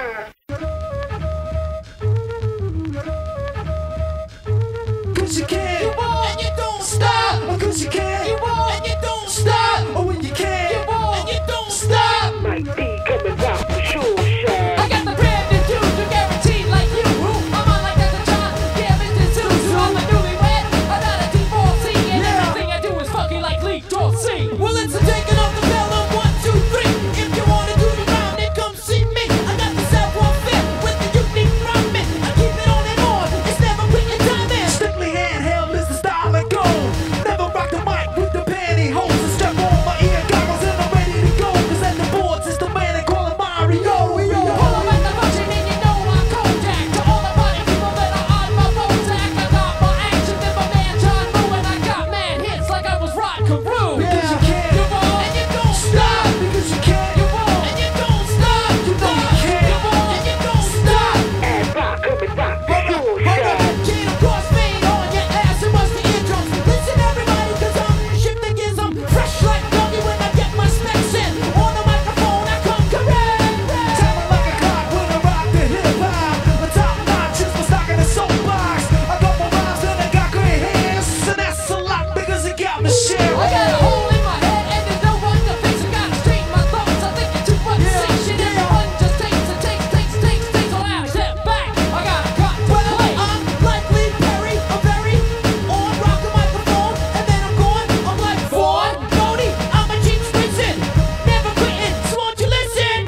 'Cause you can, you won't, and you don't stop. 'Cause you can, you won't, and you don't stop. Oh, when you can, you won't, and you don't stop. Mike D coming out for sure shot. I got the brand new dude, you guaranteed like you. I'm on like Dr. John, yeah, Mr. Suzu. I'm a newlywed, I'm not a divorcee, and everything I do is fucking like Lee Dorsey. Well, it's a taking off the bell of 1, 2, 3. If you wanna do the round, then come see me. I got the savoir-faire with the unique rhyming. I keep it on and on, it's never quitting timing. Strictly handheld is the style I go. Never rock the mic with the pantyhose. And strap on my ear goggles and I'm ready to go. 'Cause at the boards it's the man they call him Mario. Pull up at the function and you know I'm Kodak. To all the party people that are on my Bojack, I got more action than my man John Woo, and I got mad hits like I was Rod Carew. Because you can, you won't, and you don't stop. Because you can, you won't, and you don't stop. You know you can, you won't, and you don't stop. And rock coming out for sure shot. Chain of crossfade on your ass and bust the eardrums. Listen everybody, 'cause I'm shift the gears. I'm fresh like doggy when I get my specs in. On the microphone I come correct. Time like a clock when I rock the hip hop. The top notch is my stock in the soapbox. I got my rhymes and I got great hands, and that's a lot because it got me sharing. I got a hole in my head and there's no one to fix it. Gotta straighten my thoughts. I think it's too much shit. Everyone just takes and takes. So I step back. I gotta cut to play. I'm like Lee Perry. I'm very on rock the microphone, and then I'm gone. I'm like Vaughn Cody. I'm a cheap spacing, never quitting. So won't you listen?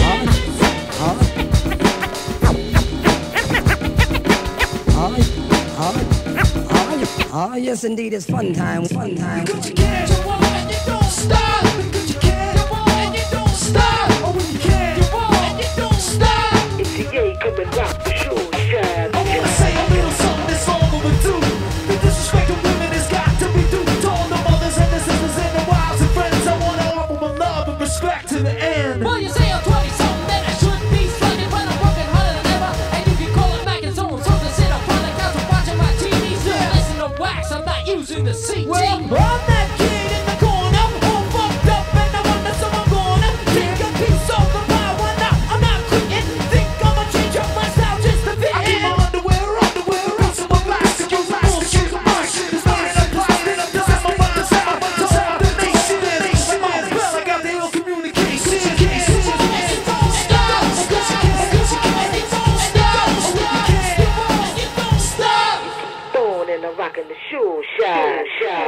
Yes, indeed, it's fun time, fun time. Because you can, you won't, and you don't stop. Because you can, you won't, and you don't stop. Oh, when you can, you won't, and you don't stop. It's the A coming out for sure shot. I wanna say a little something that's all overdue. The disrespect of women has got to be due to all the mothers and the sisters and the wives and friends. I wanna offer my love and respect to the end. Well, you say I'm 20-something, that I should be slugging, but I'm working harder than ever. And you can call it Mac and so to sit up on the couch and watching my TV. Still listen to wax, I'm not using the CT. Well, I'm that kid in the corner, all fucked up, and I wonder so I'm gonna take a piece of the pie. Why not? I'm not quitting. Think I'ma change up my style just to fit in. I keep my underwear, piece of my plastic, use bullshit, bullshit. It's not in a plastic, I'm done. My mind's out, the sound of nation. Like my spell, I got the ill communication. And don't stop. Because you can, and you don't stop. You can, and you don't stop. Throwing and I'm rocking the sure shot.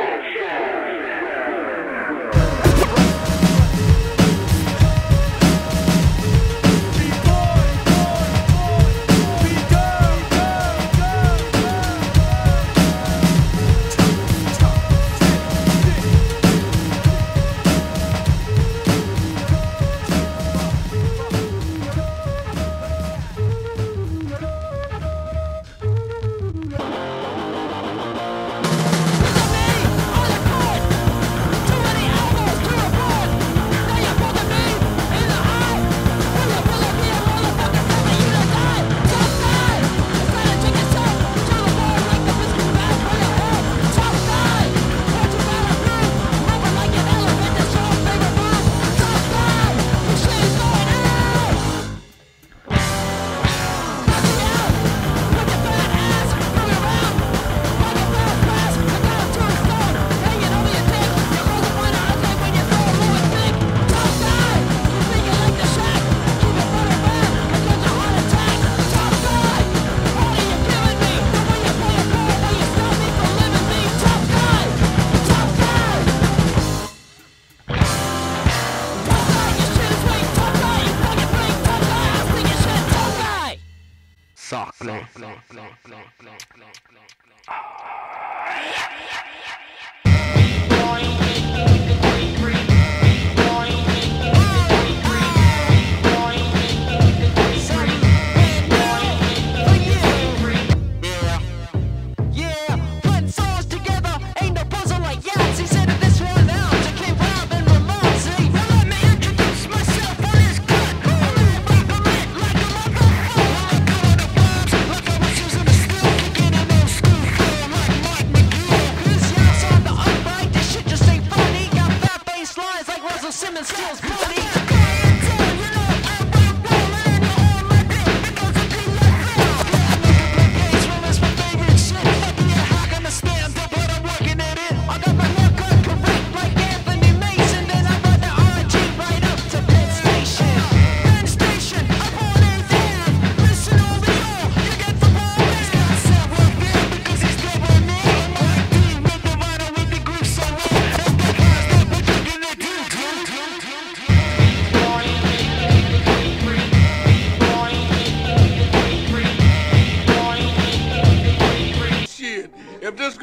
Softly.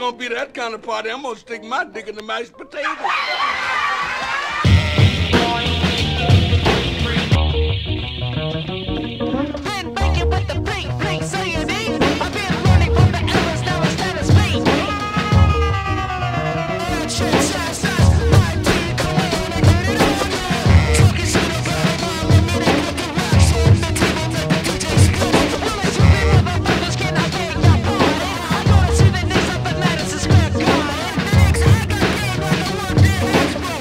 gonna be that kind of party, I'm gonna stick my dick in the mashed potatoes. Been banging with the blink, blink, saying it. I've been running from the errors, now it's status beat. Shit, shots, my team, come on and get it on. Talking shit about my minute, cooking rocks on the table that the DJ's playing. Well, it's you motherfuckers, can I beg your pardon? I'm gonna see the knees up at Madison Square Garden. Next, I got paid like a one-day extra.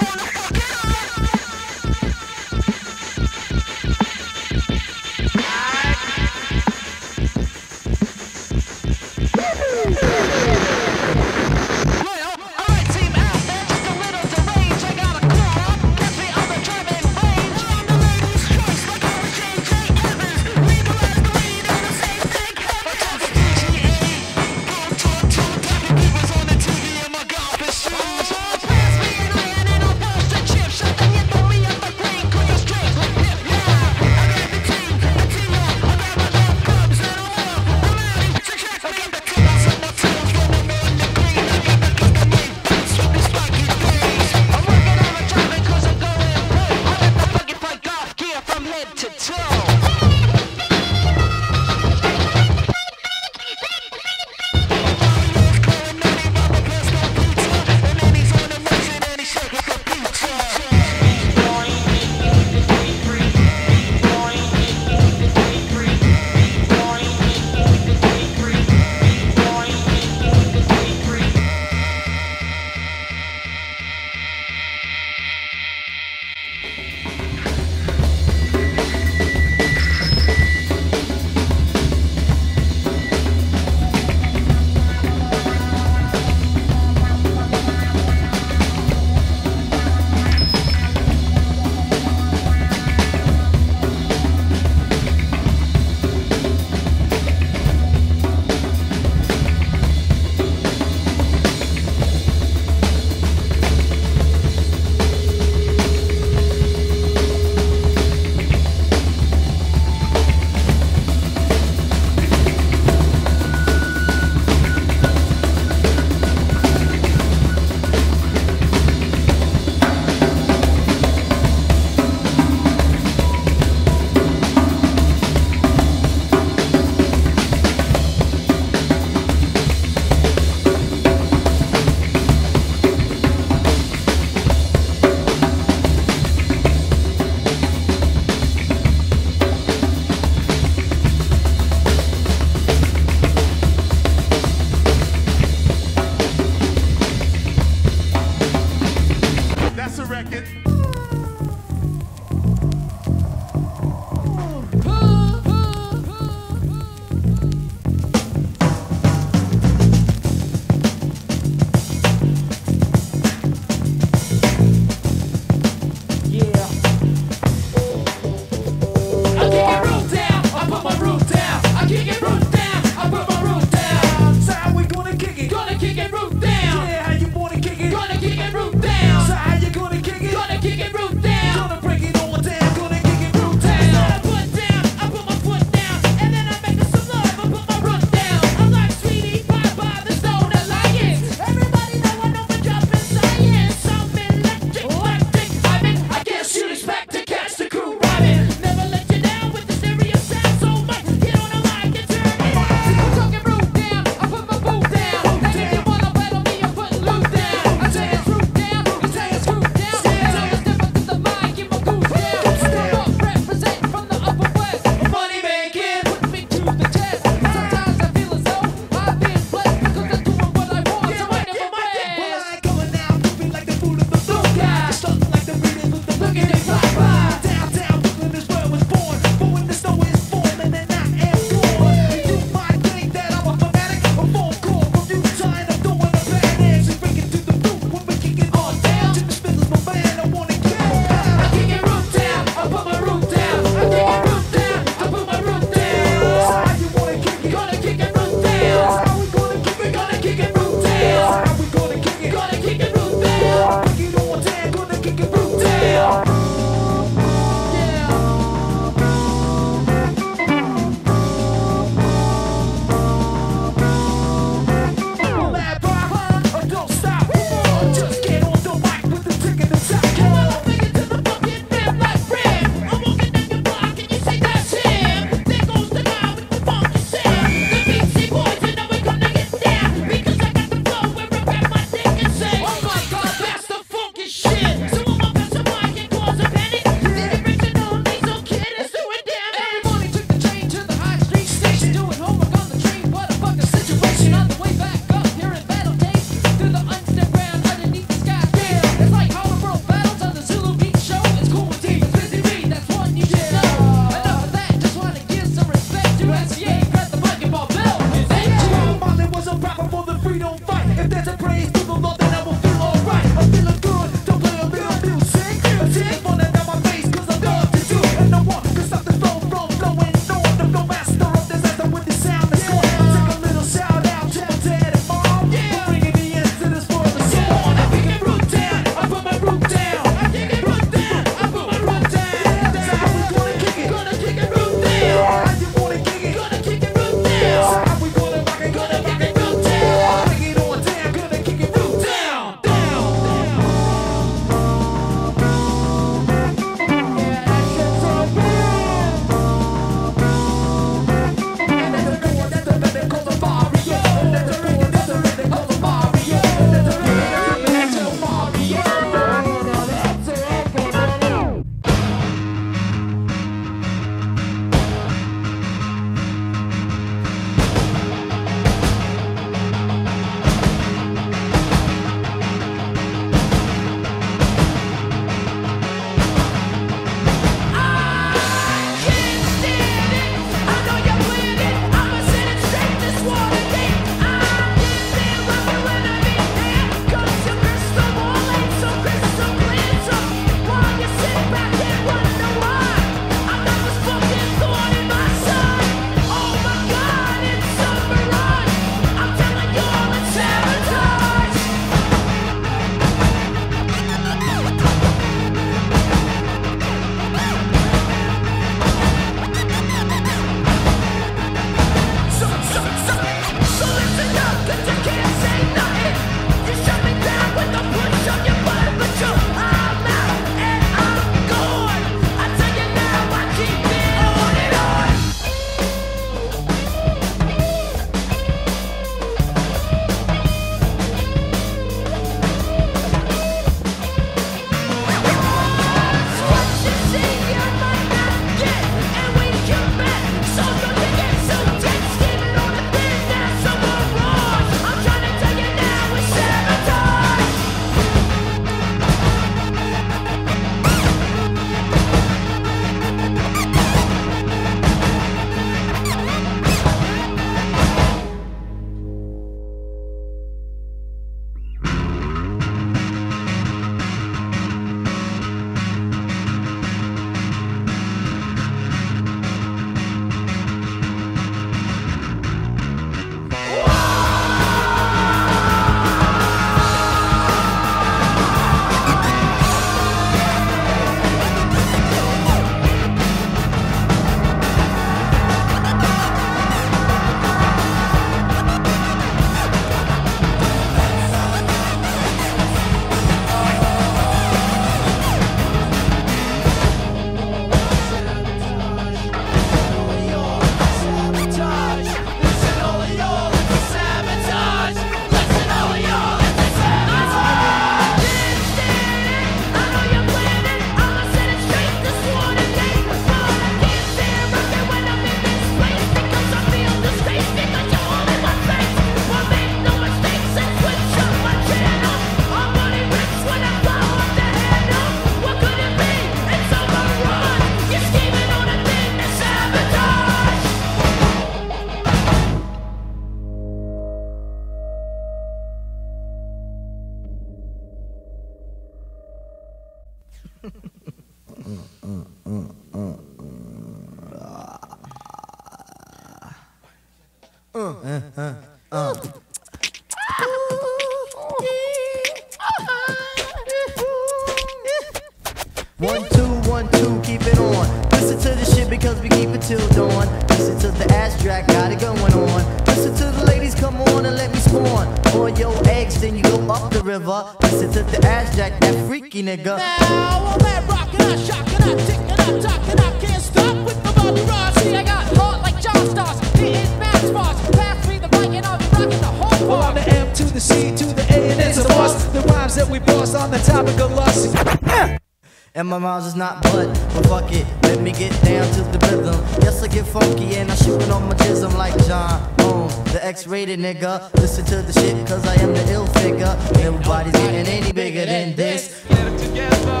1, 2, keep it on. Listen to the shit because we keep it till dawn. Listen to the ass track, got it going on. Listen to the ladies, come on and let me spawn. On your eggs, then you go up the river. Listen to the ass jack, that freaky nigga. Now I'm at rockin', I shockin', I tickin', I talkin', I can't stop with the Bobby Ross. See, I got heart like John Stars, hitting match bars. Pass me the mic and I'll be rockin' the whole bar. On the M to the C to the A and it's a must. The rhymes that we boss on the topic of lust. And my rhymes is not but fuck it, let me get down to the rhythm. Yes, I get funky and I shootin' on my jism like John Holmes, the X-rated nigga. Listen to the shit cause I am the ill figure. Everybody's getting any bigger than this. Get it together.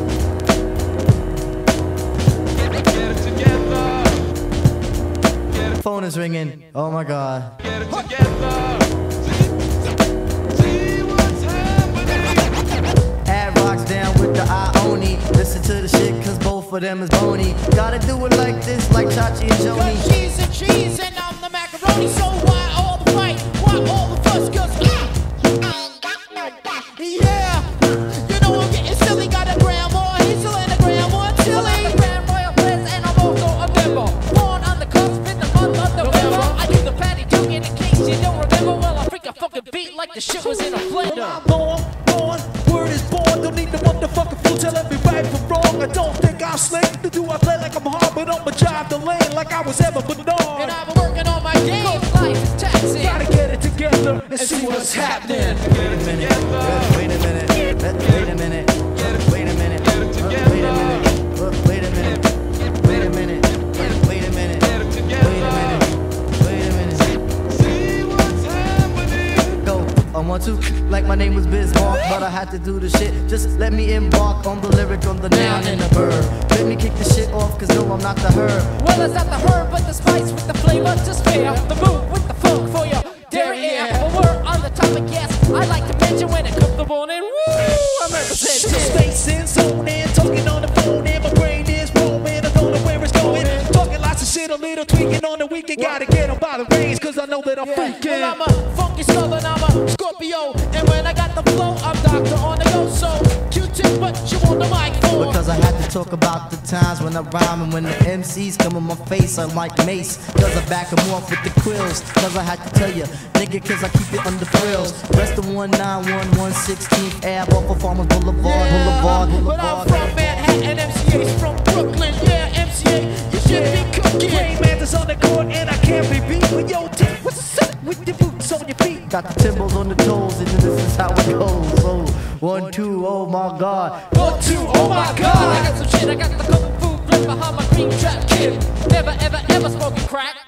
Get it together. Get it. Phone is ringing, oh my god. Get it together. See what's happening. Add rocks down with the Ioni. Listen to the shit cause both of them is bony. Gotta do it like this, like Chachi and Joni. Cause she's and cheese and I'm the macaroni. So why all the fight? Why all the fuss? Cause yeah, you know I'm getting silly. Got a grandma, Hazel and a grandma chili. I'm the Grand Royal Prince and I'm also a member. Born on the cusp in the month of November. I do the patty duke in case you don't remember. Well, I freak a fucking beat like the shit was in a blender. Born, word is born. Don't need the motherfucking fool telling me right from wrong. I don't think I'm slick. To do I play like I'm hard, but I'ma drive the lane like I was ever Bernard. And I've been working on my game. Life is taxing. Gotta get it together and see what's happening. Get it together. Wait a minute, wait a minute, wait a minute, Get it together. wait a minute, wait a minute, wait a minute, wait a minute, Get it together. wait a minute. See what's happening. Go, I want to, like my name was Bismarck, but I had to do the shit. Just let me embark on the lyric, on the noun and the verb. Let me kick the shit off, cause no, I'm not the herb. Well, it's not the herb, but the spice with the flavor to spare. The move with the funk for your derriere. Well, we're on the topic, yes. I like to mention when it comes to morning. Woo! I'm representing. Space in, zone in, talking on the phone, and my brain is roaming. I don't know where it's going. Talking lots of shit, a little tweaking on the weekend. Gotta get them by the reins, cause I know that I'm freaking. Well, I'm a funky southern, I'm a Scorpio. And when I got the flow, I'm Doctor on the go. So, Q-tip, what you want the mic for? Because I had to talk about the times when I rhyme and when the MCs come in my face, I'm like Mace. Cause I back them off with the quills. Cause I had to tell you, nigga, cause I keep it under frills. Rest of 191 16th Ave off of Farmers Boulevard, But I'm from Manhattan, MCA's from Brooklyn. Yeah, MCA, you should be cooking. Rain man is on the court and I can't be beat. But yo, Tip, what's up with your boots on your feet? Got the timbals on the toes, and this is how it goes. So, 1, 2, oh my god. 1, 2, oh my god. I got some shit, I got the kung fu grip behind my green trap kid. Never, ever, ever smoking crack.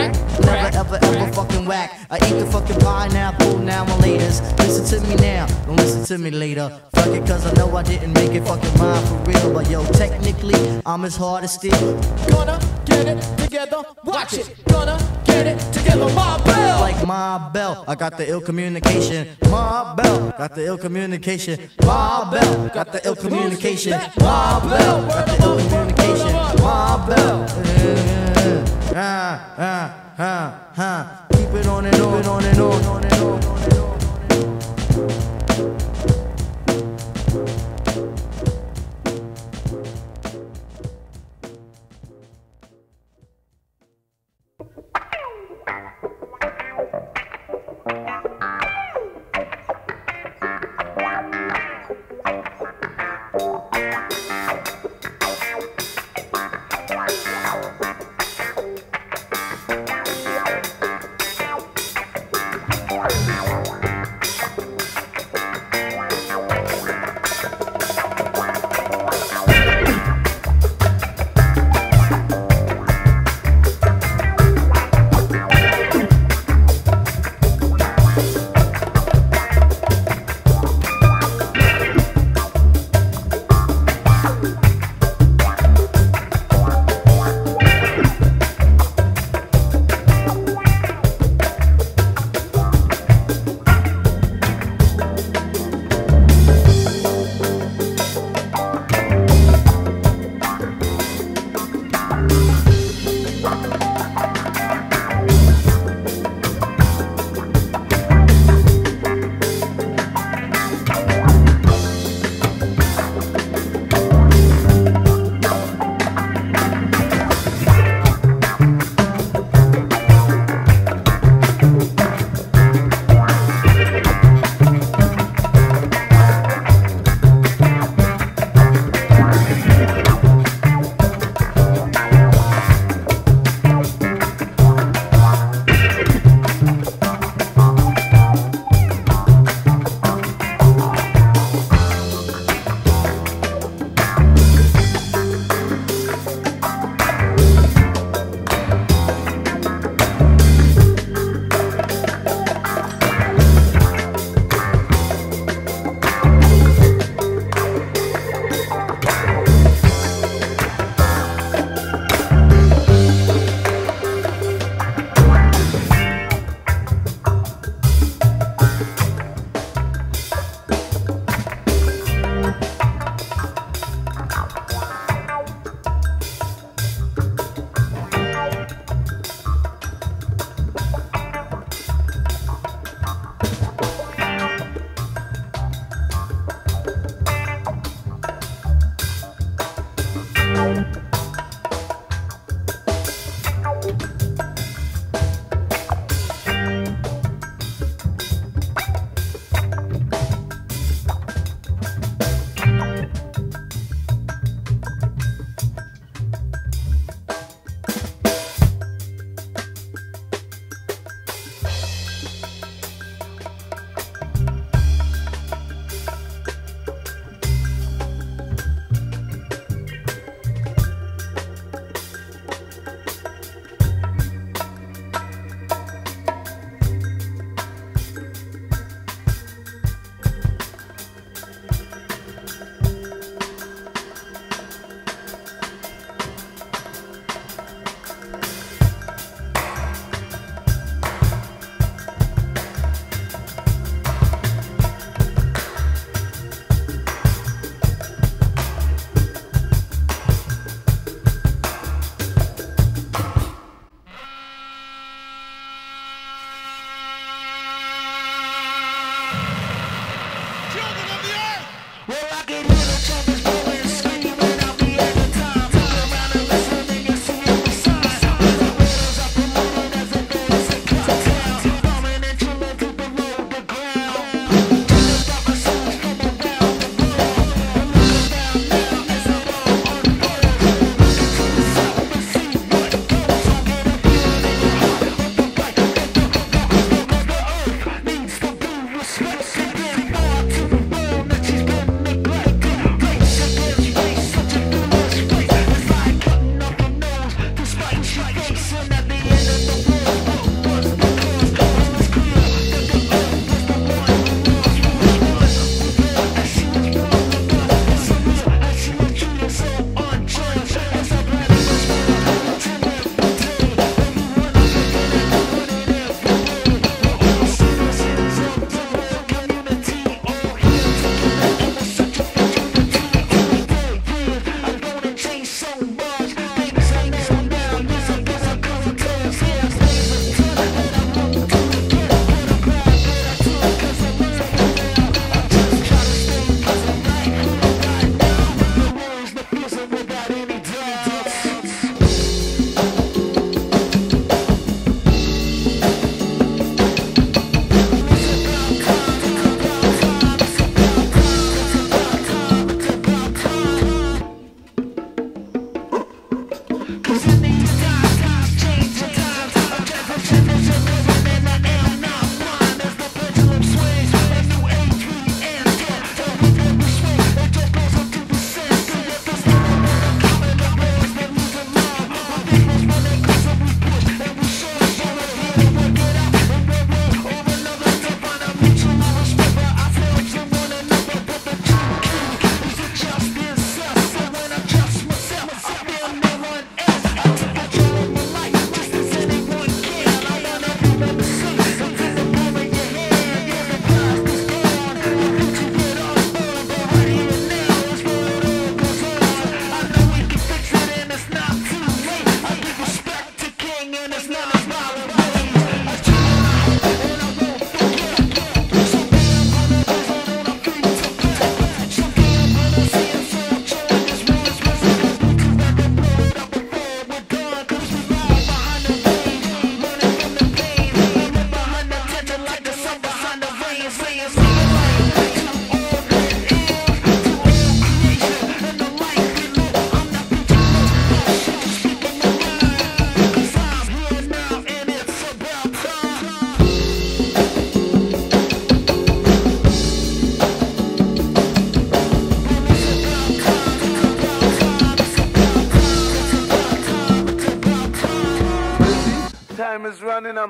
Never ever ever fucking whack. I eat the fucking pineapple now and laters. Listen to me now, don't listen to me later. Fuck it cause I know I didn't make it fucking rhyme for real. But yo, technically, I'm as hard as steel. Gonna get it together, watch it. Gonna get it together, my bell. Like my bell, I got the ill communication. My bell, got the ill communication. My bell, got the ill communication. My bell, got the ill communication. My bell. Keep it on and on and on and on and on and on and on.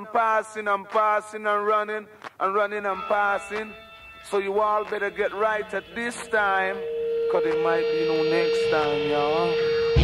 and passing and passing and running and passing. So you all better get right at this time, 'cause it might be no next time, y'all.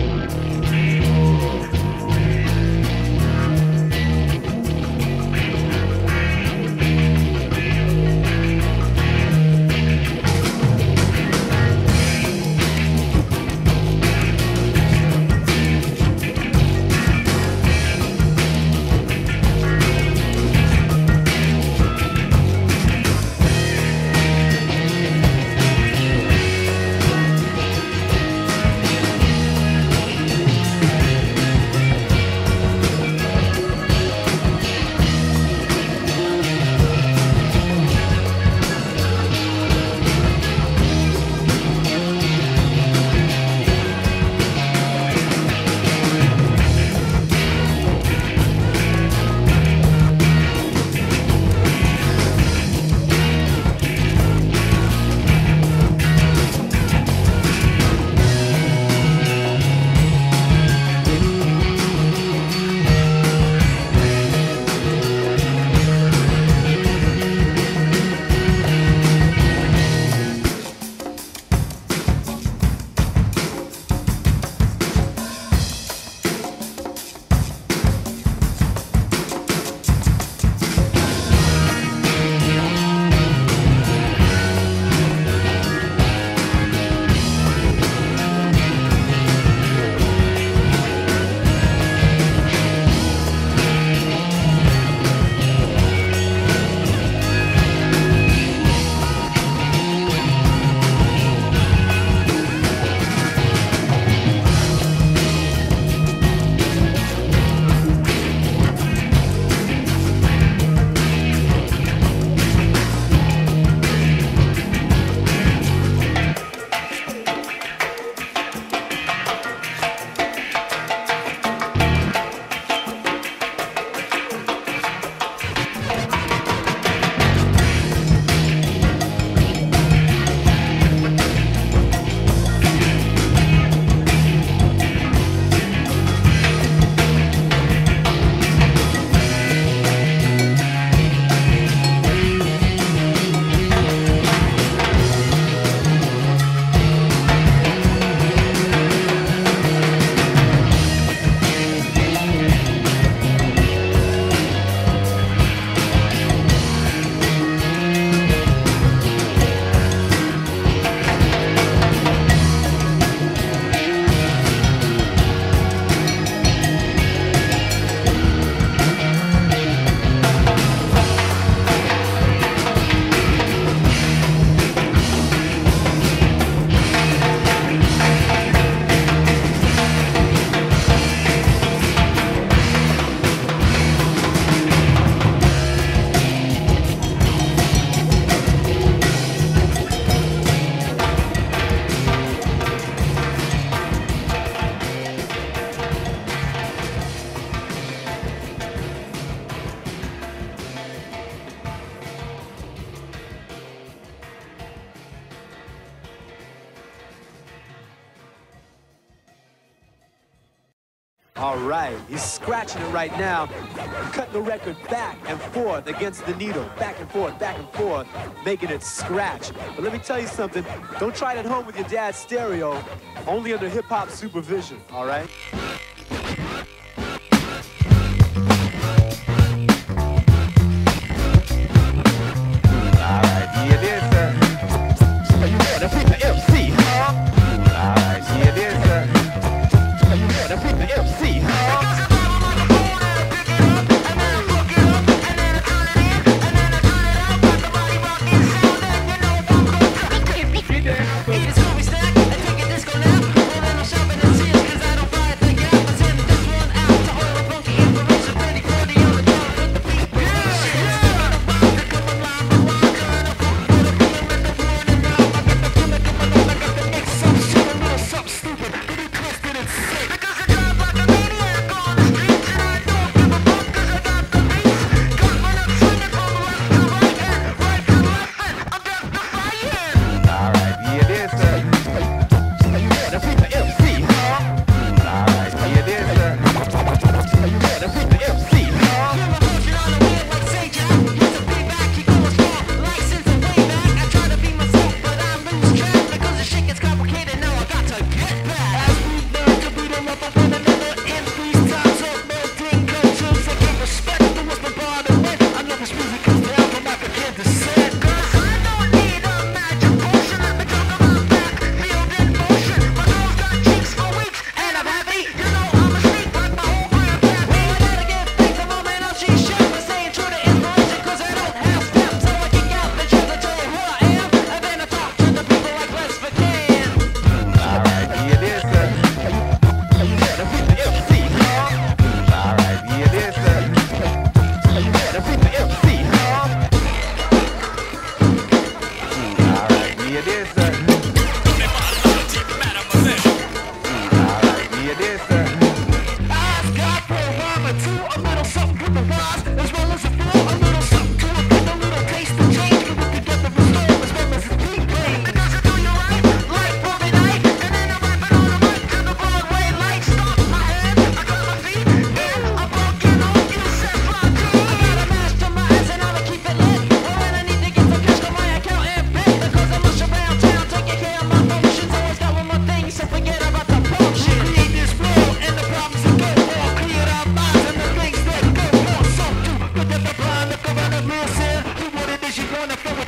All right, he's scratching it right now, cutting the record back and forth against the needle, back and forth, making it scratch. But let me tell you something, don't try it at home with your dad's stereo, only under hip-hop supervision, all right? All right, here it is, sir. You know the people MC, huh? All right, here it is, sir. You know the people MC, huh? It's always that I take a disco now. Hold on, I'm shopping and see it, 'cause I don't buy it again.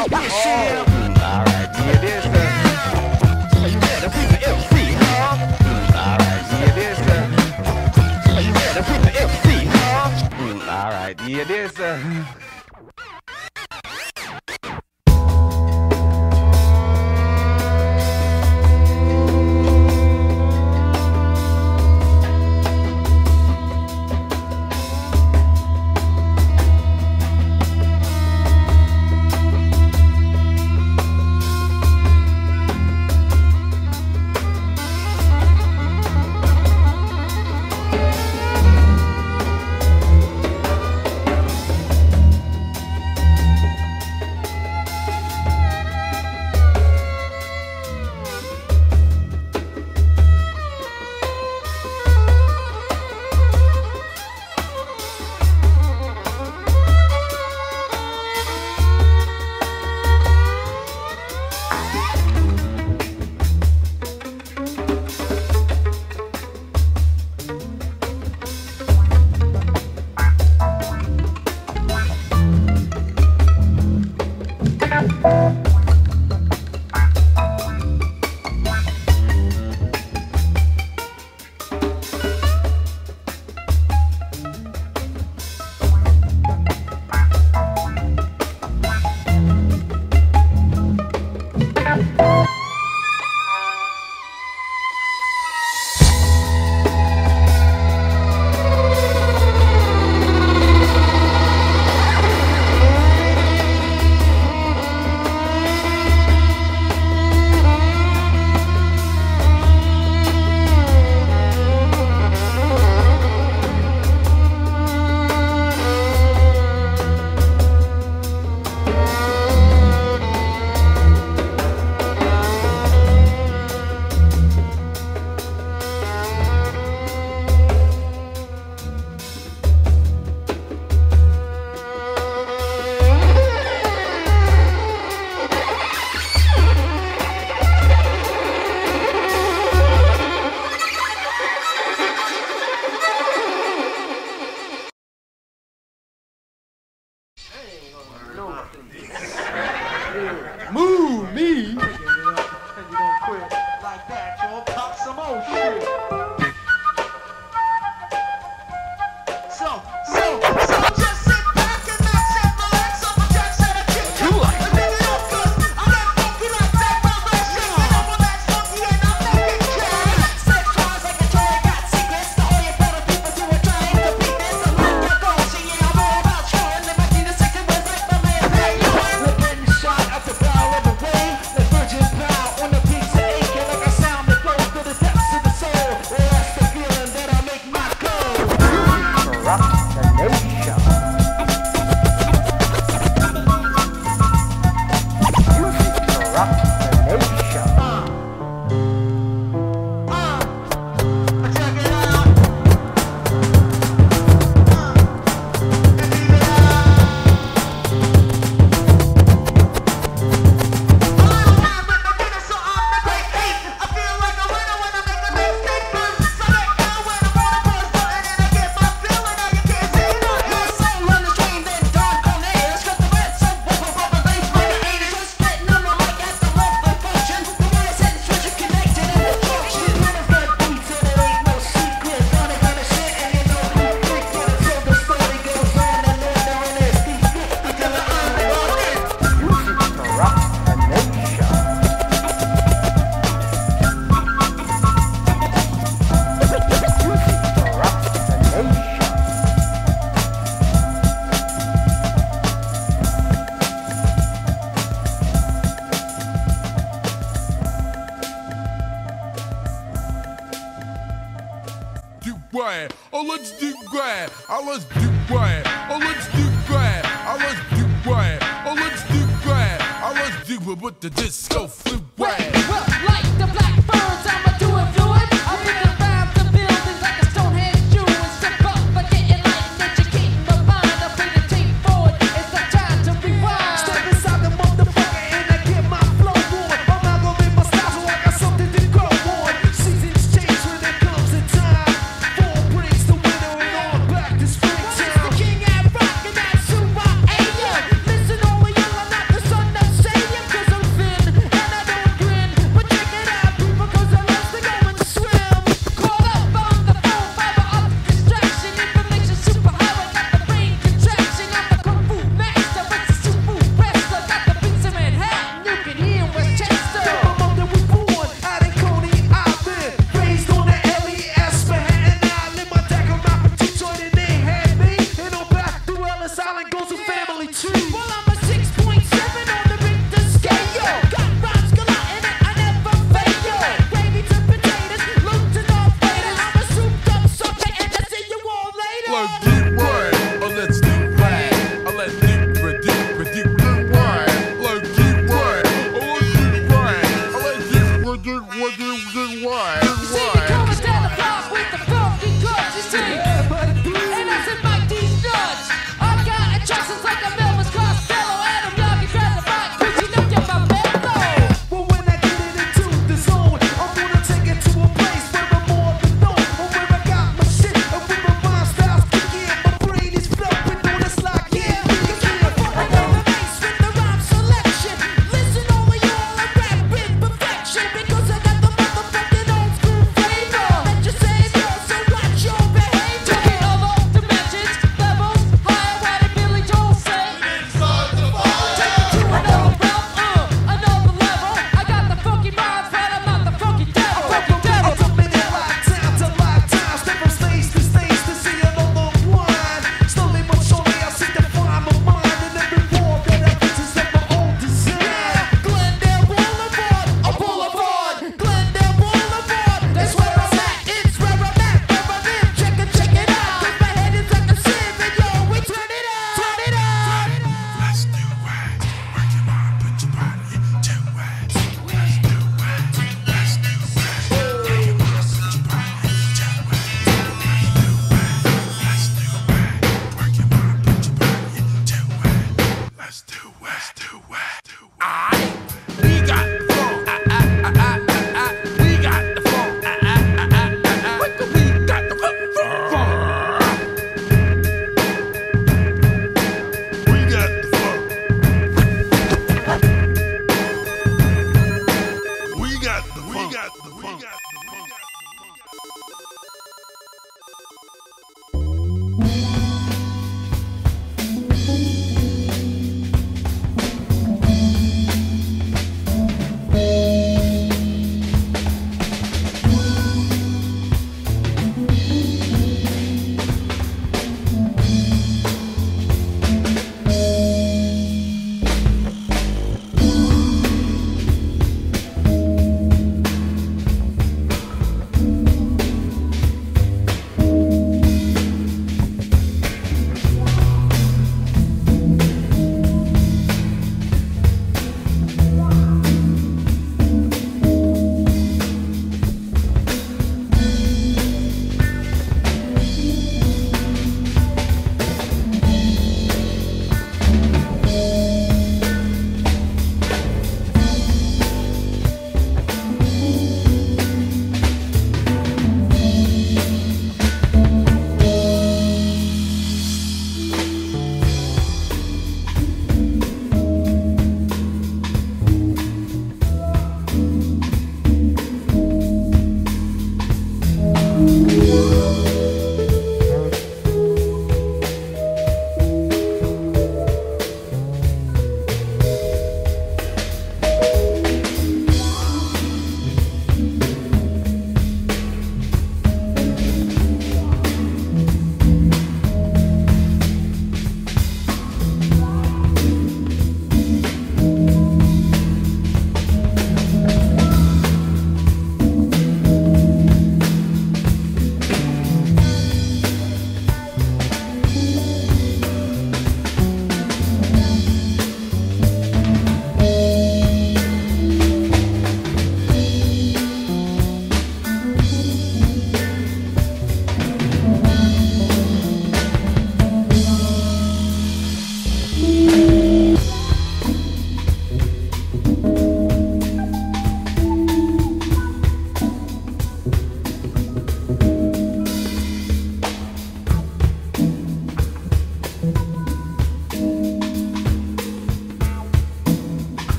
Alright, yeah, this you better be the MC, huh? Alright, yeah, this you better be the MC, huh? Alright, yeah, this Move me. And you don't quit like that, y'all. Pop some old shit. So just sit back and relax and relax on the tracks that I kick. And dig it up, 'cause I'm that funky like that, brother. Shake it up on that funky and I'm making cash. Sex crimes like a toy got secrets. So all you better people who are trying to beat this. I'm like that bullshit, yeah, I'm all about trying. If I need a second word like my man, hey, yo. We're getting shot out the barrel of the way. The virgin power on the pizza aching like a sound that goes to the depths of the soul. Well, that's the feeling that I make my code. rock the nation. Music to rock the nation. Check it out. Quiet. Oh, let's do quiet. Oh, let's do quiet. Oh, let's do quiet. Oh, let's do quiet. Oh, let's do quiet. Oh, let's do it with the disco fluid. Well, like the blackbirds, I'ma do it fluid. I'll pick around the buildings like a Stonehenge Jew and step up by getting light that you keep in mind. I'll bring the tape forward. It's the time to rewind. Step inside the motherfucker and I get my flow on. Amalgamate my style so I got something to grow on. Seasons change when it comes in time. Fall brings the winter and on back to springtime. It's the king at rock and that's who I am. Listen, all of y'all, I'm not the son of rules of family tree. Well, I'm a 6.7 on the Richter scale. Got rhymes galore in it, I never fail. Gravy to potatoes, loot to Darth Vader. I'm a souped up sucker, and I see you all later. Let's do right, or let's do right, or let's do right. Let's do right, let's do right, or let's do right, or let's do right. You see me coming down the block with the funky cuts, you see. And as in Mike these nuts, I got attractions like a Melvis Costello.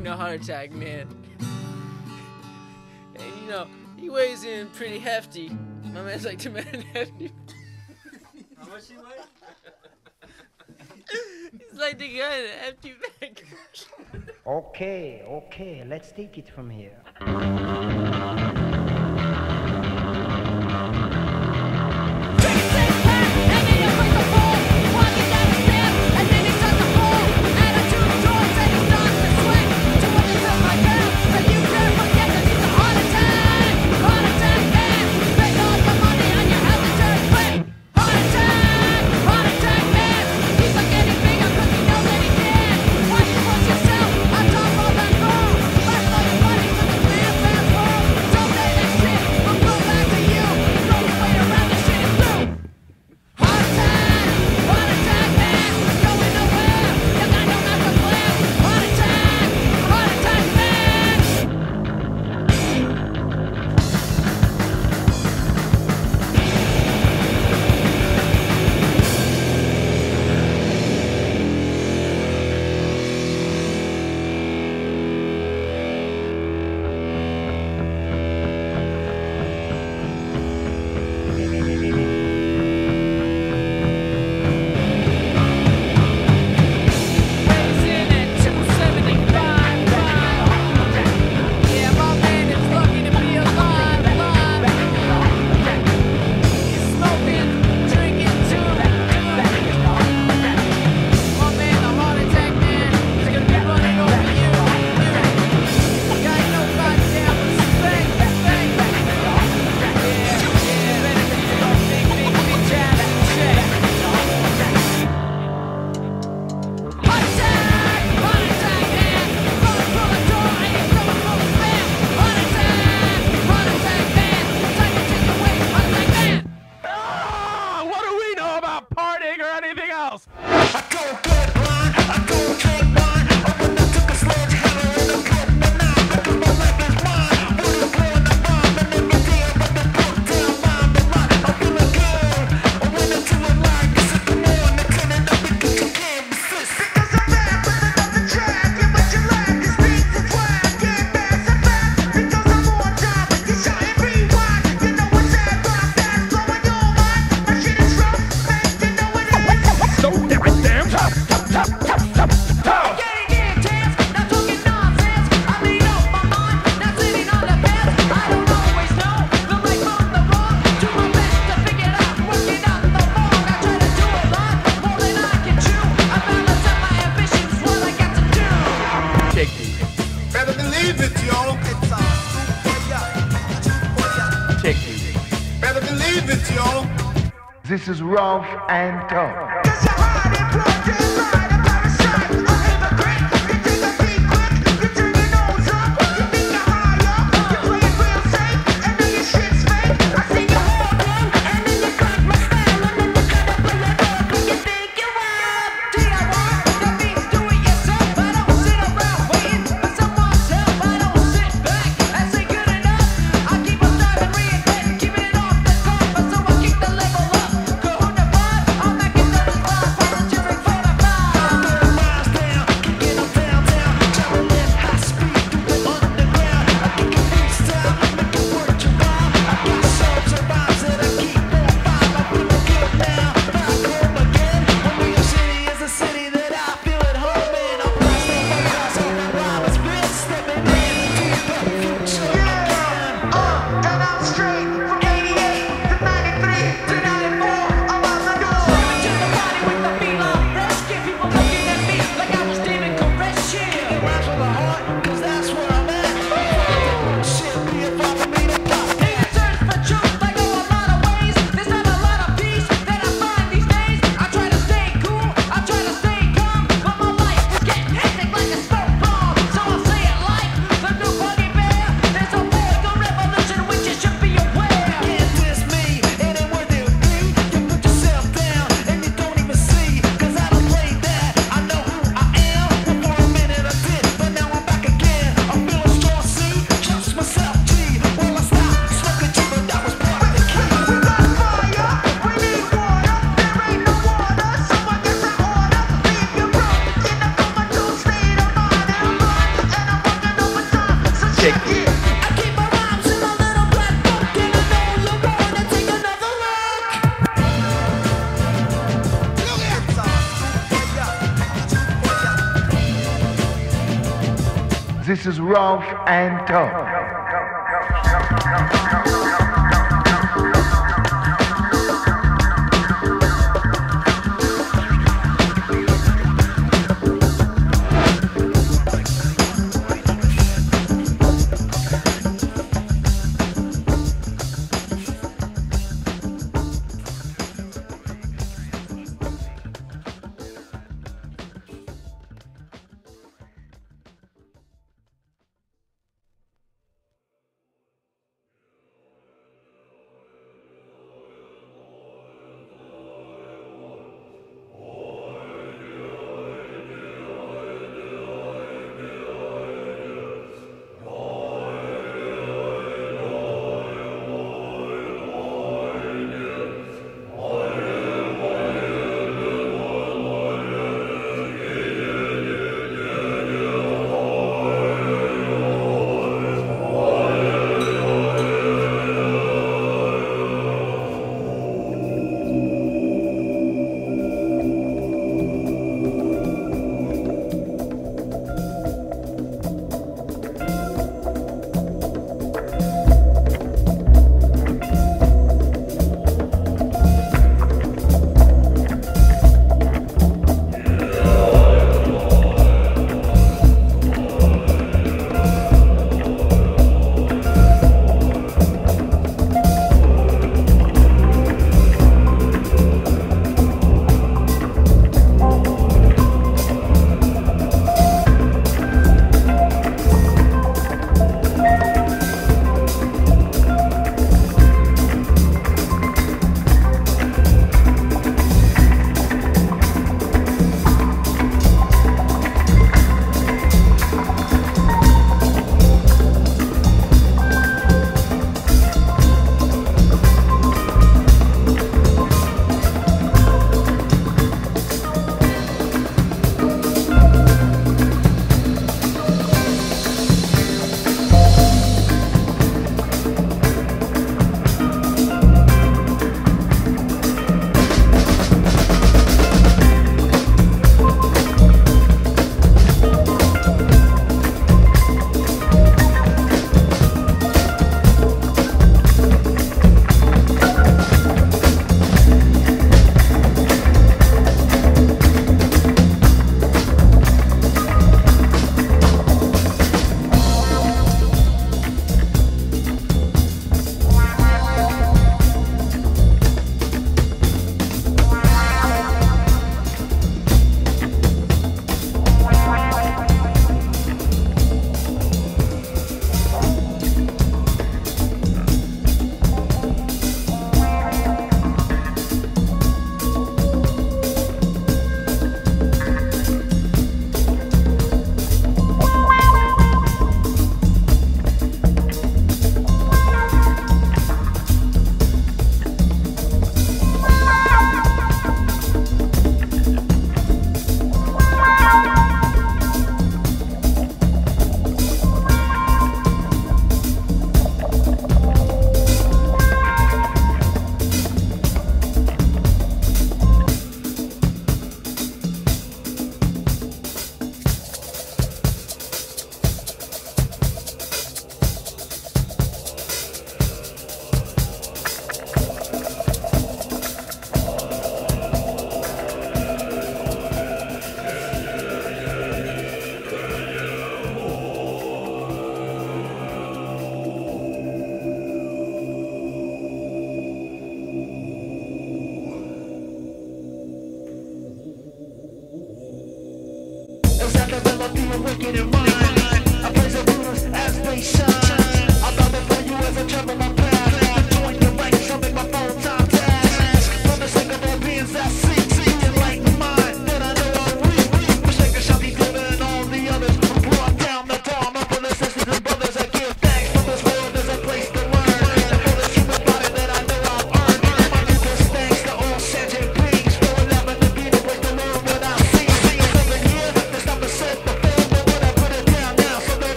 having a heart attack, man. And you know, he weighs in pretty hefty. My man's like 2 men hefty. How much he weigh? He's like the guy in a hefty bag. Okay, let's take it from here. This is rough and tough. This is rough and tough.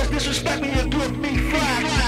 disrespect me and grip me flat.